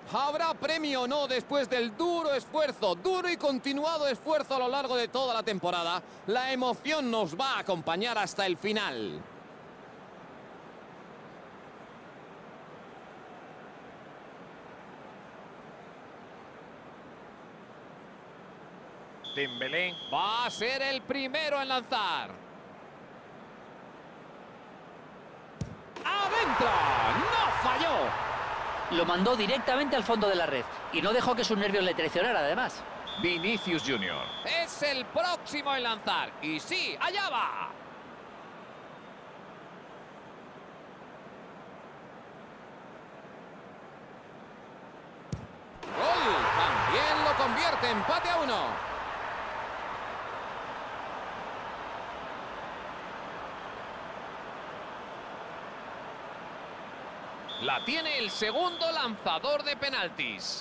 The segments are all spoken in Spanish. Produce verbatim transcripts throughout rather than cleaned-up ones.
¿Habrá premio o no después del duro esfuerzo, duro y continuado esfuerzo a lo largo de toda la temporada? La emoción nos va a acompañar hasta el final. Dembélé. Va a ser el primero en lanzar. ¡Adentro! ¡No falló! Lo mandó directamente al fondo de la red y no dejó que sus nervios le traicionaran además. Vinicius Junior. Es el próximo en lanzar. Y sí, allá va. Gol. También lo convierte. Empate a uno. La tiene el segundo lanzador de penaltis.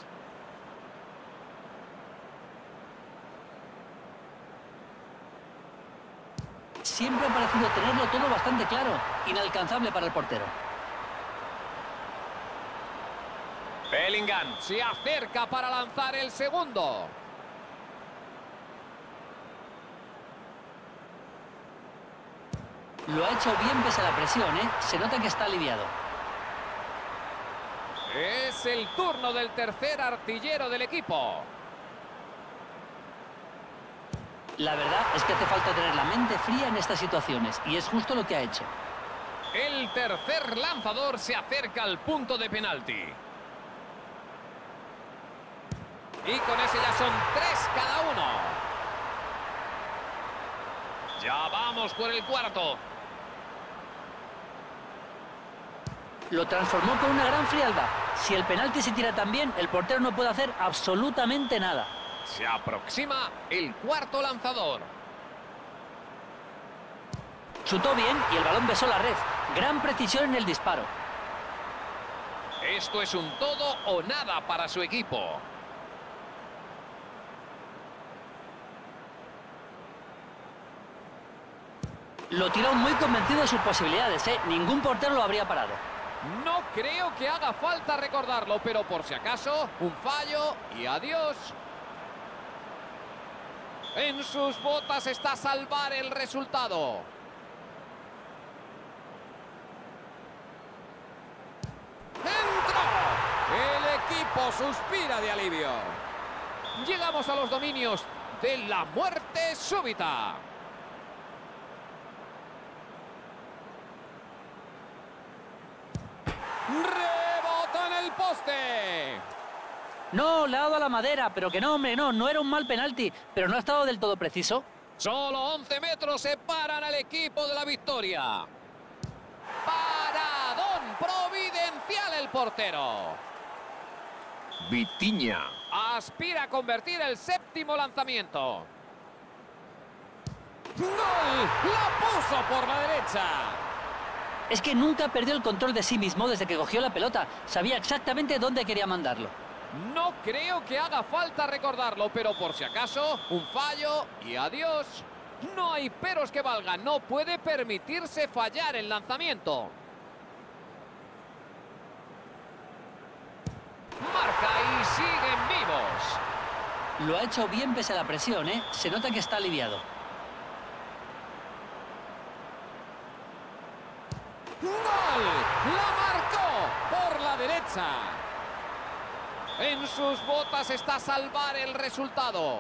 Siempre ha parecido tenerlo todo bastante claro. Inalcanzable para el portero. Bellingham. Se acerca para lanzar el segundo. Lo ha hecho bien pese a la presión, ¿eh? Se nota que está aliviado. Es el turno del tercer artillero del equipo. La verdad es que hace falta tener la mente fría en estas situaciones, y es justo lo que ha hecho. El tercer lanzador se acerca al punto de penalti. Y con ese ya son tres cada uno. Ya vamos por el cuarto. Lo transformó con una gran frialdad. Si el penalti se tira tan bien, el portero no puede hacer absolutamente nada. Se aproxima el cuarto lanzador. Chutó bien y el balón besó la red. Gran precisión en el disparo. Esto es un todo o nada para su equipo. Lo tiró muy convencido de sus posibilidades, ¿eh? Ningún portero lo habría parado. No creo que haga falta recordarlo, pero por si acaso, un fallo y adiós. En sus botas está salvar el resultado. ¡Entró! El equipo suspira de alivio. Llegamos a los dominios de la muerte súbita. ¡Rebota en el poste! No, le ha dado a la madera, pero que no, hombre, no, no era un mal penalti, pero no ha estado del todo preciso. Solo once metros separan al equipo de la victoria. Paradón providencial el portero. Vitinha. Aspira a convertir el séptimo lanzamiento. ¡Gol! ¡La puso por la derecha! Es que nunca perdió el control de sí mismo desde que cogió la pelota. Sabía exactamente dónde quería mandarlo. No creo que haga falta recordarlo, pero por si acaso, un fallo y adiós. No hay peros que valgan, no puede permitirse fallar el lanzamiento. Marca y siguen vivos. Lo ha hecho bien pese a la presión, ¿eh? Se nota que está aliviado. ¡Gol! ¡La marcó por la derecha! En sus botas está salvar el resultado.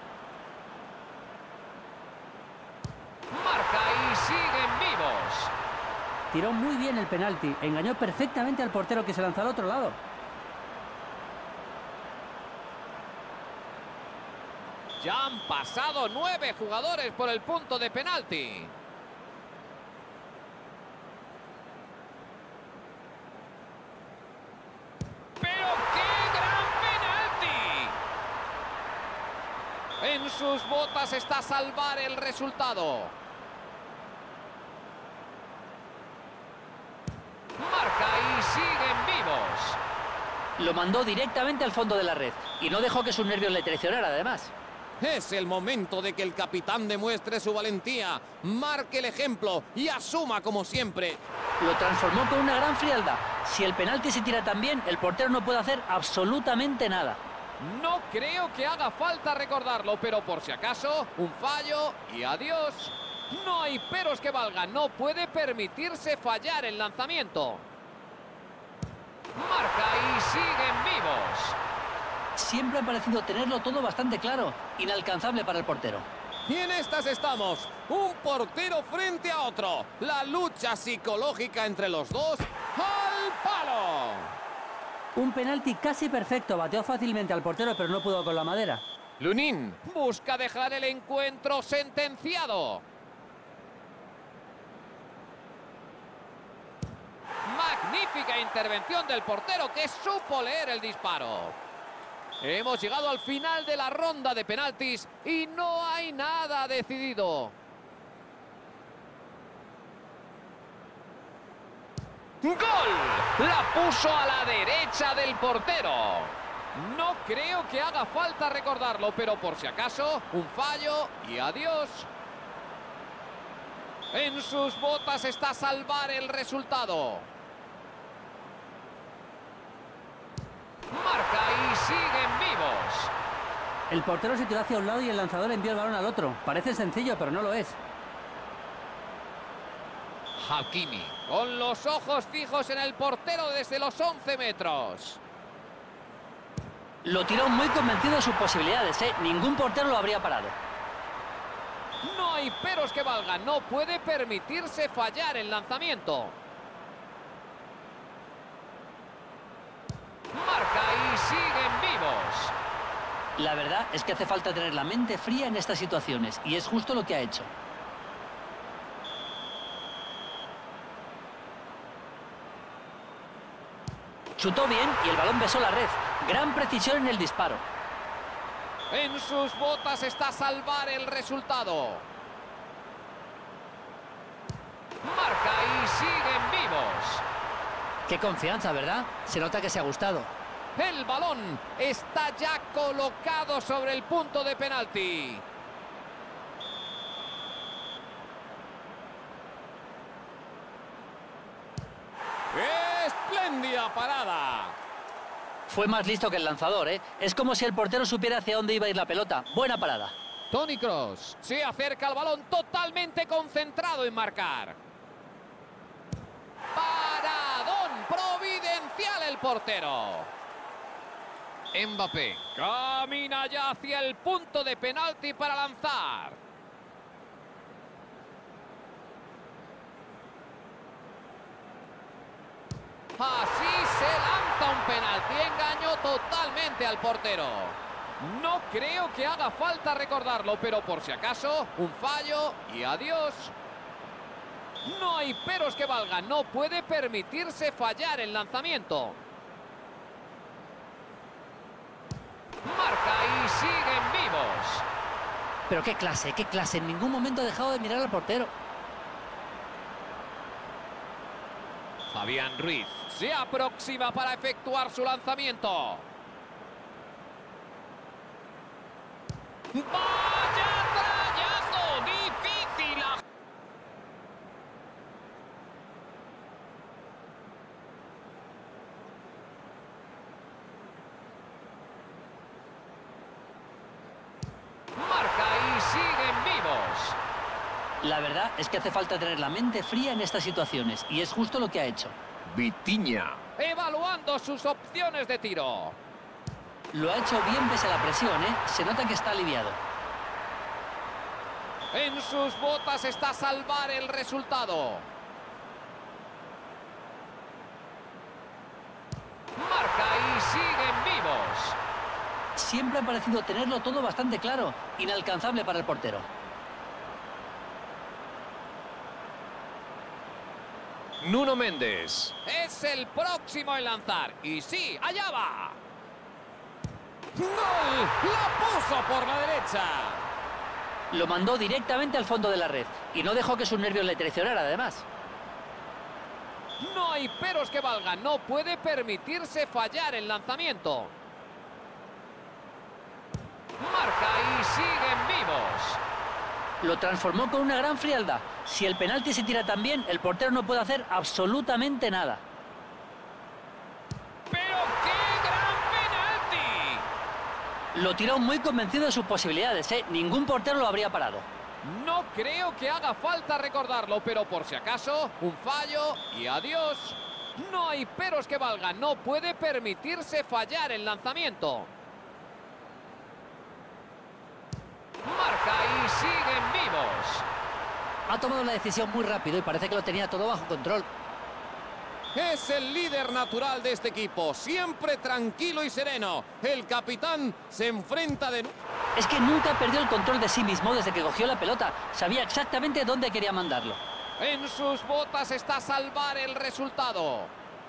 Marca y siguen vivos. Tiró muy bien el penalti. Engañó perfectamente al portero que se lanzó al otro lado. Ya han pasado nueve jugadores por el punto de penalti. ¡Pero qué gran penalti! En sus botas está salvar el resultado. Marca y siguen vivos. Lo mandó directamente al fondo de la red y no dejó que sus nervios le traicionaran además. Es el momento de que el capitán demuestre su valentía, marque el ejemplo y asuma como siempre. Lo transformó con una gran frialdad. Si el penalti se tira tan bien, el portero no puede hacer absolutamente nada. No creo que haga falta recordarlo, pero por si acaso, un fallo y adiós. No hay peros que valgan, no puede permitirse fallar el lanzamiento. Marca y siguen vivos. Siempre ha parecido tenerlo todo bastante claro. Inalcanzable para el portero. Y en estas estamos, un portero frente a otro. La lucha psicológica entre los dos, ¡al palo! Un penalti casi perfecto, bateó fácilmente al portero, pero no pudo con la madera. Lunin. Busca dejar el encuentro sentenciado. Magnífica intervención del portero que supo leer el disparo. Hemos llegado al final de la ronda de penaltis y no hay nada decidido. ¡Gol! La puso a la derecha del portero. No creo que haga falta recordarlo, pero por si acaso, un fallo y adiós. En sus botas está salvar el resultado. Marca y siguen vivos. El portero se tiró hacia un lado y el lanzador envió el balón al otro. Parece sencillo, pero no lo es. Hakimi. Con los ojos fijos en el portero desde los once metros. Lo tiró muy convencido de sus posibilidades, ¿eh? Ningún portero lo habría parado. No hay peros que valgan, no puede permitirse fallar el lanzamiento. Marca y siguen vivos. La verdad es que hace falta tener la mente fría en estas situaciones, y es justo lo que ha hecho. Chutó bien y el balón besó la red. Gran precisión en el disparo. En sus botas está salvar el resultado. Marca y siguen vivos. Qué confianza, ¿verdad? Se nota que se ha gustado. El balón está ya colocado sobre el punto de penalti. ¡Espléndida parada! Fue más listo que el lanzador, ¿eh? Es como si el portero supiera hacia dónde iba a ir la pelota. Buena parada. Toni Kroos se acerca al balón totalmente concentrado en marcar. Paradón providencial el portero. Mbappé. Camina ya hacia el punto de penalti para lanzar. Así se lanza un penalti. Engañó totalmente al portero. No creo que haga falta recordarlo, pero por si acaso, un fallo y adiós. No hay peros que valgan, no puede permitirse fallar el lanzamiento. Marca y siguen vivos. Pero qué clase, qué clase. En ningún momento ha dejado de mirar al portero. Fabián Ruiz se aproxima para efectuar su lanzamiento. ¡Vaya trayazo! ¡Difícil! Marca y siguen vivos. La verdad es que hace falta tener la mente fría en estas situaciones, y es justo lo que ha hecho. Vitinha. Evaluando sus opciones de tiro. Lo ha hecho bien pese a la presión, ¿eh? Se nota que está aliviado. En sus botas está salvar el resultado. Marca y siguen vivos. Siempre ha parecido tenerlo todo bastante claro. Inalcanzable para el portero. Nuno Méndez. Es el próximo en lanzar. Y sí, allá va. ¡Gol! ¡La puso por la derecha! Lo mandó directamente al fondo de la red. Y no dejó que sus nervios le traicionaran, además. No hay peros que valgan. No puede permitirse fallar el lanzamiento. Marca y siguen vivos. Lo transformó con una gran frialdad. Si el penalti se tira tan bien, el portero no puede hacer absolutamente nada. ¡Pero qué gran penalti! Lo tiró muy convencido de sus posibilidades, ¿eh? Ningún portero lo habría parado. No creo que haga falta recordarlo, pero por si acaso, un fallo y adiós. No hay peros que valgan, no puede permitirse fallar el lanzamiento. Marca y siguen vivos. Ha tomado la decisión muy rápido y parece que lo tenía todo bajo control. Es el líder natural de este equipo, siempre tranquilo y sereno. El capitán se enfrenta de... Es que nunca perdió el control de sí mismo desde que cogió la pelota. Sabía exactamente dónde quería mandarlo. En sus botas está salvar el resultado.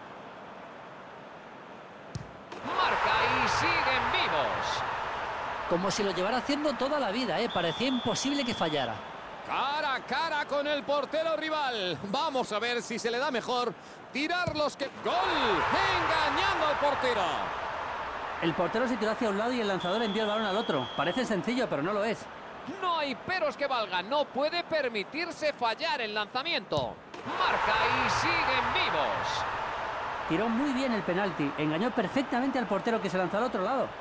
Marca y siguen vivos. Como si lo llevara haciendo toda la vida, ¿eh? Parecía imposible que fallara. Cara a cara con el portero rival. Vamos a ver si se le da mejor tirar los que... ¡Gol! Engañando al portero. El portero se tiró hacia un lado y el lanzador envió el balón al otro. Parece sencillo, pero no lo es. No hay peros que valgan, no puede permitirse fallar el lanzamiento. Marca y siguen vivos. Tiró muy bien el penalti. Engañó perfectamente al portero que se lanzó al otro lado.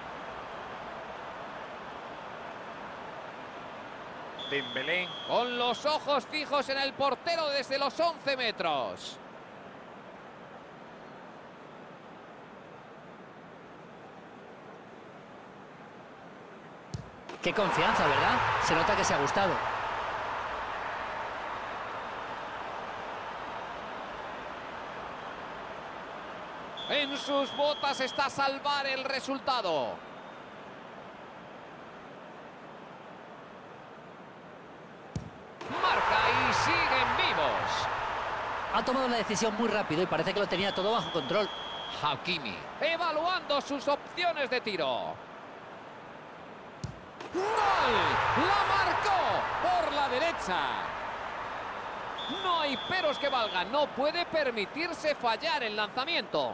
Dembélé. Con los ojos fijos en el portero desde los once metros. Qué confianza, ¿verdad? Se nota que se ha gustado. En sus botas está salvar el resultado. Marca y siguen vivos. Ha tomado la decisión muy rápido y parece que lo tenía todo bajo control. Hakimi. Evaluando sus opciones de tiro. ¡Gol! ¡La marcó por la derecha! No hay peros que valgan, no puede permitirse fallar el lanzamiento.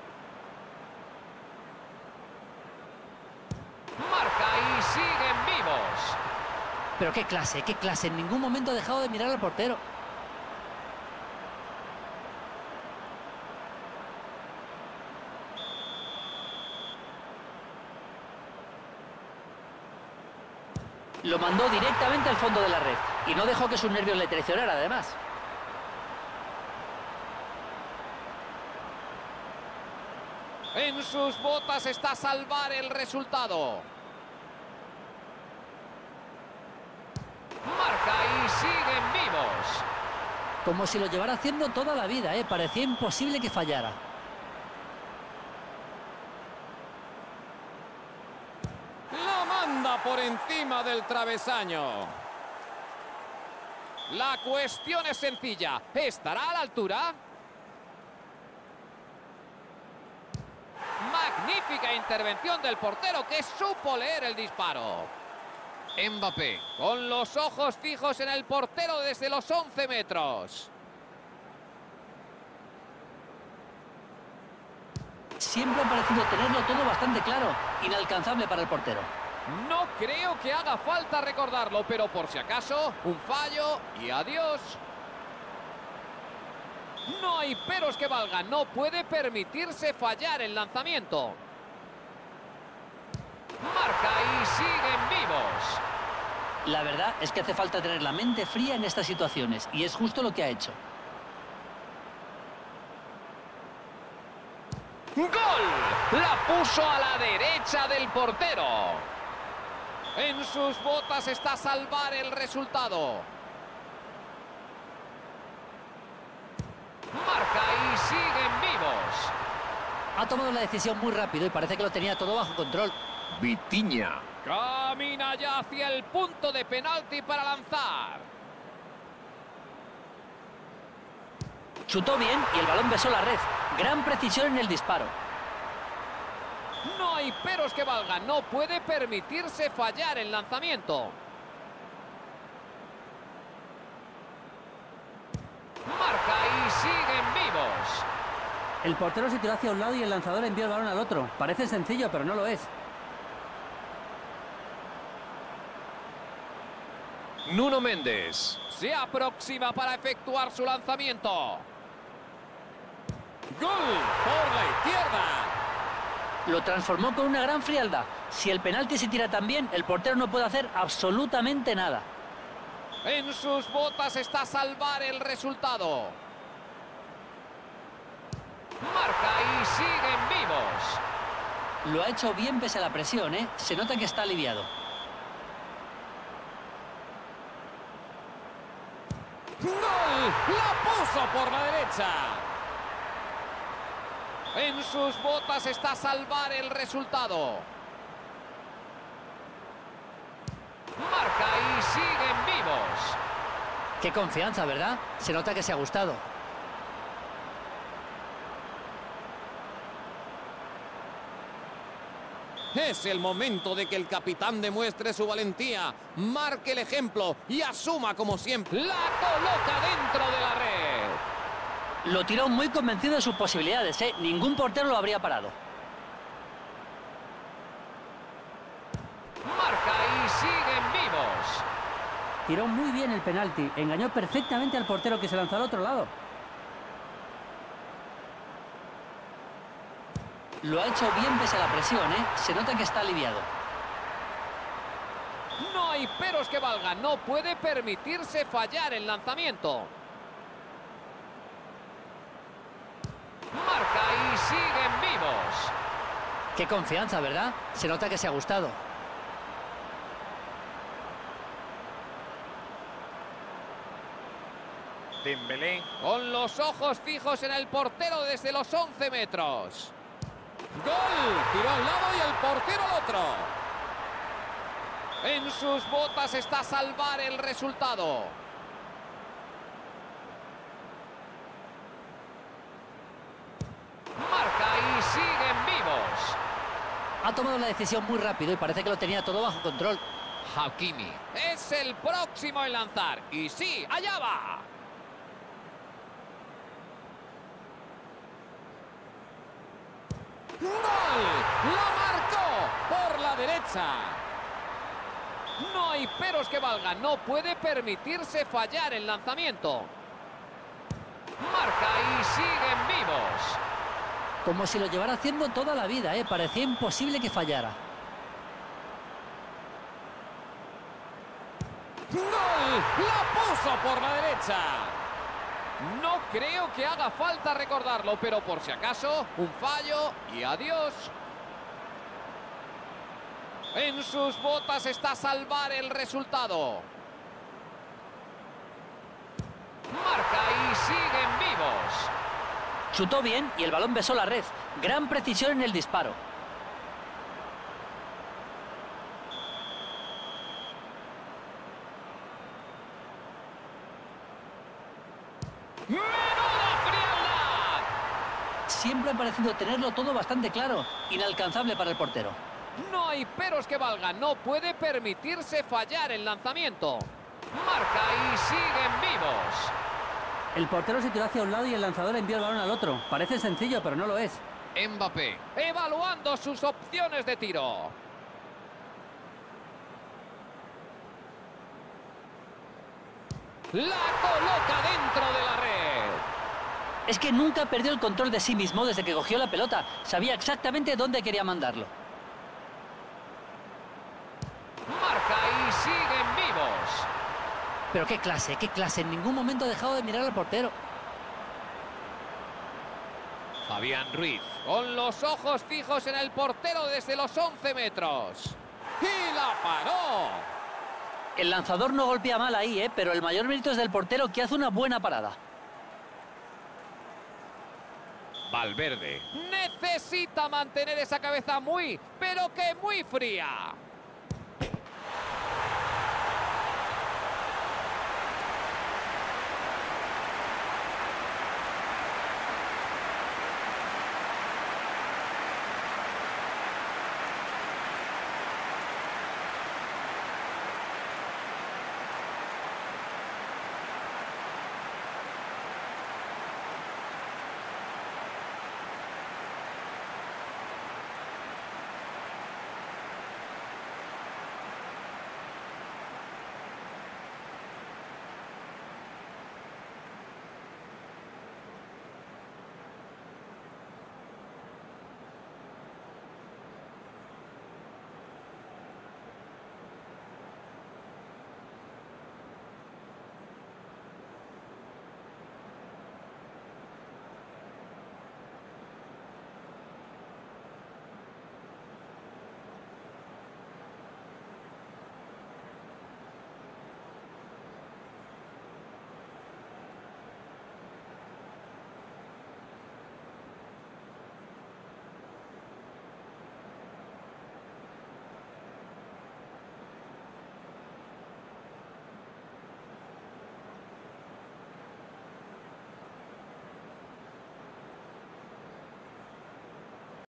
Marca y siguen vivos. Pero qué clase, qué clase. En ningún momento ha dejado de mirar al portero. Lo mandó directamente al fondo de la red y no dejó que sus nervios le traicionaran, además. En sus botas está salvar el resultado. Marca y siguen vivos. Como si lo llevara haciendo toda la vida, ¿eh? Parecía imposible que fallara. La manda por encima del travesaño. La cuestión es sencilla. ¿Estará a la altura? Magnífica intervención del portero que supo leer el disparo. Mbappé. Con los ojos fijos en el portero desde los once metros. Siempre ha parecido tenerlo todo bastante claro. Inalcanzable para el portero. No creo que haga falta recordarlo, pero por si acaso, un fallo y adiós. No hay peros que valgan, no puede permitirse fallar el lanzamiento. Marca y siguen vivos. La verdad es que hace falta tener la mente fría en estas situaciones, y es justo lo que ha hecho. ¡Gol! La puso a la derecha del portero. En sus botas está salvar el resultado. Marca y siguen vivos. Ha tomado la decisión muy rápido y parece que lo tenía todo bajo control. Vitinha. Camina ya hacia el punto de penalti para lanzar. Chutó bien y el balón besó la red. Gran precisión en el disparo. No hay peros que valgan, no puede permitirse fallar el lanzamiento. Marca y siguen vivos. El portero se tiró hacia un lado y el lanzador envió el balón al otro. Parece sencillo, pero no lo es. Nuno Méndez. Se aproxima para efectuar su lanzamiento. ¡Gol por la izquierda! Lo transformó con una gran frialdad. Si el penalti se tira también, el portero no puede hacer absolutamente nada. En sus botas está salvar el resultado. Marca y siguen vivos. Lo ha hecho bien pese a la presión, ¿eh? Se nota que está aliviado. ¡Gol! ¡La puso por la derecha! En sus botas está salvar el resultado. Marca y siguen vivos. Qué confianza, ¿verdad? Se nota que se ha gustado. Es el momento de que el capitán demuestre su valentía, marque el ejemplo y asuma como siempre. La coloca dentro de la red. Lo tiró muy convencido de sus posibilidades, ¿eh? Ningún portero lo habría parado. Marca y siguen vivos. Tiró muy bien el penalti. Engañó perfectamente al portero que se lanzó al otro lado. Lo ha hecho bien pese a la presión, ¿eh? Se nota que está aliviado. No hay peros que valgan. No puede permitirse fallar el lanzamiento. Marca y siguen vivos. Qué confianza, ¿verdad? Se nota que se ha gustado. Dembélé. Con los ojos fijos en el portero desde los once metros. ¡Gol! Tiró a un lado y el portero al otro. En sus botas está salvar el resultado. Marca y siguen vivos. Ha tomado la decisión muy rápido y parece que lo tenía todo bajo control. Hakimi. Es el próximo en lanzar. Y sí, allá va. ¡Gol! ¡La marcó por la derecha! No hay peros que valgan. No puede permitirse fallar el lanzamiento. Marca y siguen vivos. Como si lo llevara haciendo toda la vida, ¿eh? Parecía imposible que fallara. ¡Gol! ¡La puso por la derecha! No creo que haga falta recordarlo, pero por si acaso, un fallo y adiós. En sus botas está salvar el resultado. Marca y siguen vivos. Chutó bien y el balón besó la red. Gran precisión en el disparo. ¡Menuda frialdad! Siempre ha parecido tenerlo todo bastante claro. Inalcanzable para el portero. No hay peros que valgan. No puede permitirse fallar el lanzamiento. Marca y siguen vivos. El portero se tiró hacia un lado y el lanzador envió el balón al otro. Parece sencillo, pero no lo es. Mbappé. Evaluando sus opciones de tiro. La coloca dentro de la red. Es que nunca perdió el control de sí mismo desde que cogió la pelota. Sabía exactamente dónde quería mandarlo. Marca y siguen vivos. Pero qué clase, qué clase. En ningún momento ha dejado de mirar al portero. Fabián Ruiz. Con los ojos fijos en el portero desde los once metros. ¡Y la paró! El lanzador no golpea mal ahí, ¿eh? Pero el mayor mérito es del portero, que hace una buena parada. Valverde. Necesita mantener esa cabeza muy, pero que muy fría.